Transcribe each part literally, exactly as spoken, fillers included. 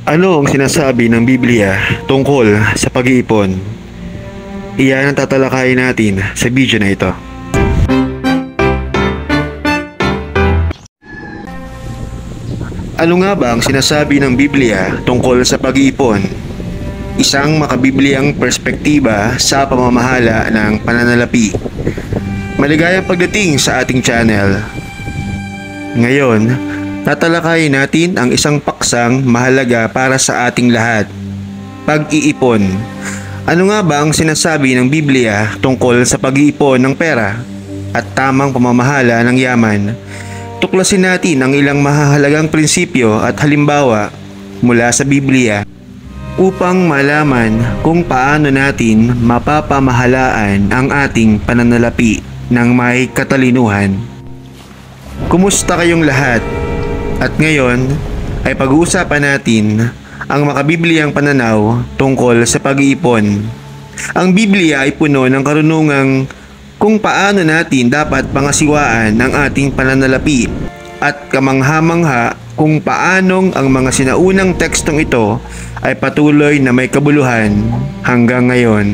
Ano ang sinasabi ng Biblia tungkol sa pag-iipon? Iyan ang tatalakayin natin sa video na ito. Ano nga ba ang sinasabi ng Biblia tungkol sa pag-iipon? Isang makabibliang perspektiba sa pamamahala ng pananalapi. Maligayang pagdating sa ating channel. Ngayon, tatalakayin natin ang isang paksang mahalaga para sa ating lahat. Pag-iipon. Ano nga ba ang sinasabi ng Biblia tungkol sa pag-iipon ng pera at tamang pamamahala ng yaman? Tuklasin natin ang ilang mahahalagang prinsipyo at halimbawa mula sa Biblia upang malaman kung paano natin mapapamahalaan ang ating pananalapi ng may katalinuhan. Kumusta kayong lahat? At ngayon ay pag-uusapan natin ang makabibliyang pananaw tungkol sa pag-iipon. Ang Biblia ay puno ng karunungang kung paano natin dapat pangasiwaan ang ating pananalapi at kamangha-mangha kung paanong ang mga sinaunang tekstong ito ay patuloy na may kabuluhan hanggang ngayon.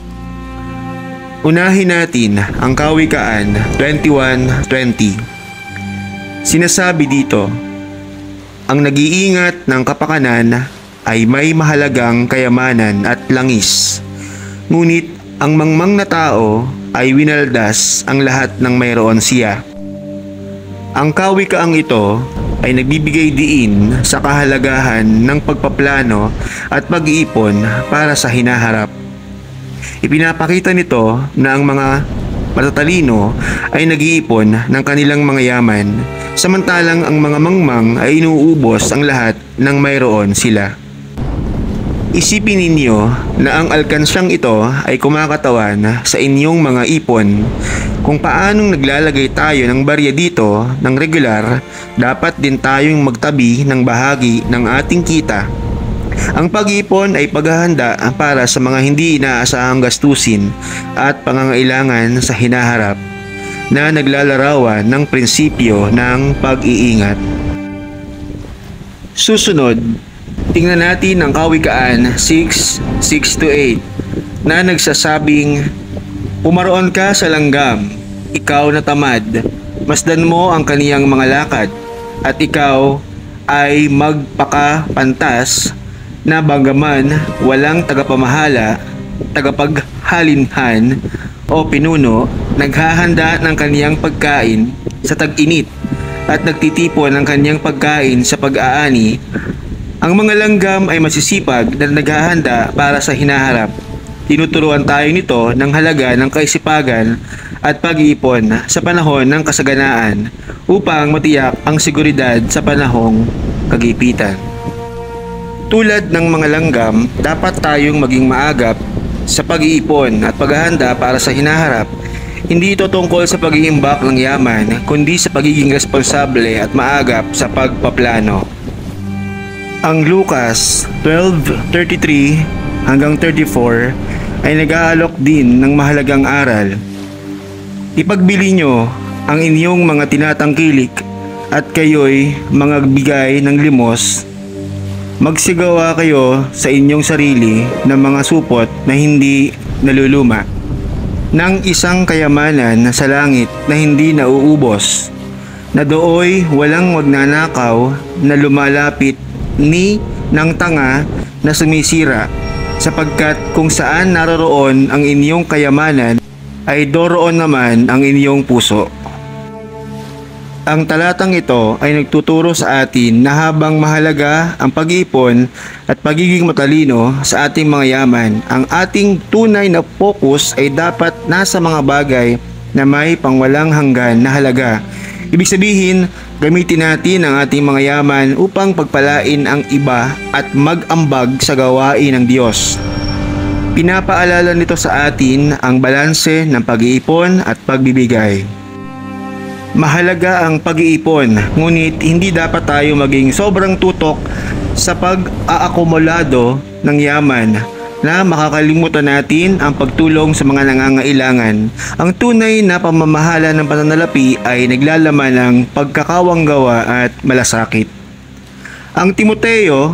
Unahin natin ang Kawikaan twenty-one twenty. Sinasabi dito, ang nag-iingat ng kapakanan ay may mahalagang kayamanan at langis. Ngunit ang mangmang na tao ay winaldas ang lahat ng mayroon siya. Ang kawikaang ito ay nagbibigay diin sa kahalagahan ng pagpaplano at pag-iipon para sa hinaharap. Ipinapakita nito na ang mga matatalino ay nag-iipon ng kanilang mga yaman, samantalang ang mga mangmang ay inuubos ang lahat ng mayroon sila. Isipin ninyo na ang alkansyang ito ay kumakatawan sa inyong mga ipon. Kung paanong naglalagay tayo ng barya dito ng regular, dapat din tayong magtabi ng bahagi ng ating kita. Ang pag-iipon ay paghahanda para sa mga hindi inaasahang gastusin at pangangailangan sa hinaharap na naglalarawan ng prinsipyo ng pag-iingat. Susunod, tingnan natin ang Kawikaan six six to eight na nagsasabing, pumaroon ka sa langgam, ikaw na tamad, masdan mo ang kaniyang mga lakad, at ikaw ay magpakapantas na bagaman walang tagapamahala, tagapaghalinhan o pinuno, naghahanda ng kaniyang pagkain sa tag-init at nagtitipon ng kaniyang pagkain sa pag-aani. Ang mga langgam ay masisipag na naghahanda para sa hinaharap. Tinuturuan tayo nito ng halaga ng kaisipagan at pag-iipon sa panahon ng kasaganaan upang matiyak ang seguridad sa panahong kagipitan. Tulad ng mga langgam, dapat tayong maging maagap sa pag-iipon at paghahanda para sa hinaharap. Hindi ito tungkol sa pag-iimbak ng yaman, kundi sa pagiging responsable at maagap sa pagpaplano. Ang Lucas twelve thirty-three hanggang thirty-four ay nag-aalok din ng mahalagang aral. Ipagbili nyo ang inyong mga tinatangkilik at kayo'y mga bigay ng limos. Magsigawa kayo sa inyong sarili ng mga supot na hindi naluluma, ng isang kayamanan sa langit na hindi nauubos, na dooy walang magnanakaw na lumalapit ni ng tanga na sumisira, sapagkat kung saan naroroon ang inyong kayamanan ay doroon naman ang inyong puso. Ang talatang ito ay nagtuturo sa atin na habang mahalaga ang pag-iipon at pagiging matalino sa ating mga yaman, ang ating tunay na focus ay dapat nasa mga bagay na may pangwalang hanggan na halaga. Ibig sabihin, gamitin natin ang ating mga yaman upang pagpalain ang iba at mag-ambag sa gawain ng Diyos. Pinapaalala nito sa atin ang balanse ng pag-iipon at pagbibigay. Mahalaga ang pag-iipon, ngunit hindi dapat tayo maging sobrang tutok sa pag-aakumulado ng yaman na makakalimutan natin ang pagtulong sa mga nangangailangan. Ang tunay na pamamahala ng pananalapi ay naglalaman ng pagkakawanggawa at malasakit. Ang Timoteo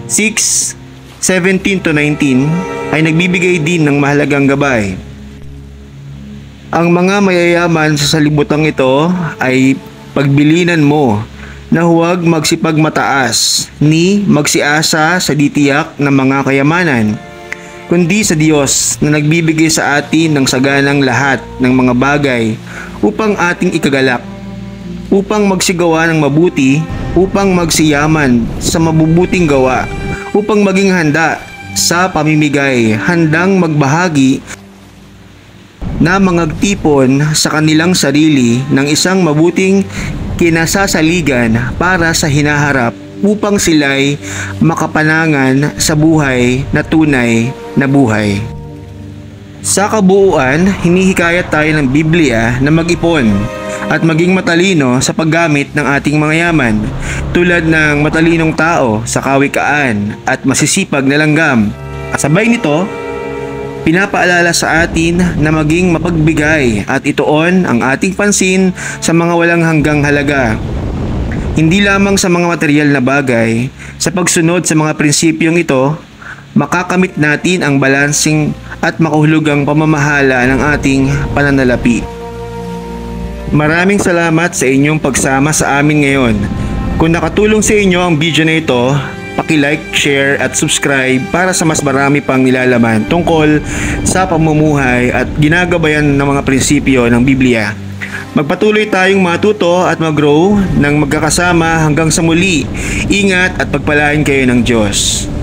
six seventeen to nineteen ay nagbibigay din ng mahalagang gabay. Ang mga mayayaman sa salibutang ito ay pagbilinan mo na huwag magsipagmataas ni magsiasa sa ditiyak ng mga kayamanan, kundi sa Diyos na nagbibigay sa atin ng saganang lahat ng mga bagay upang ating ikagalak, upang magsigawa ng mabuti, upang magsiyaman sa mabubuting gawa, upang maging handa sa pamimigay, handang magbahagi na mangagtipon sa kanilang sarili ng isang mabuting kinasasaligan para sa hinaharap upang sila'y makapanangan sa buhay na tunay na buhay. Sa kabuuan, hinihikayat tayo ng Biblia na mag-ipon at maging matalino sa paggamit ng ating mga yaman, tulad ng matalinong tao sa kawikaan at masisipag na langgam. Kasabay nito, pinapaalala sa atin na maging mapagbigay at ituon ang ating pansin sa mga walang hanggang halaga. Hindi lamang sa mga material na bagay, sa pagsunod sa mga prinsipyong ito, makakamit natin ang balansing at makahulugang pamamahala ng ating pananalapi. Maraming salamat sa inyong pagsama sa amin ngayon. Kung nakatulong sa inyo ang video na ito, paki-like, share at subscribe para sa mas marami pang nilalaman tungkol sa pamumuhay at ginagabayan ng mga prinsipyo ng Biblia. Magpatuloy tayong matuto at mag-grow ng magkakasama hanggang sa muli. Ingat at pagpalain kayo ng Diyos.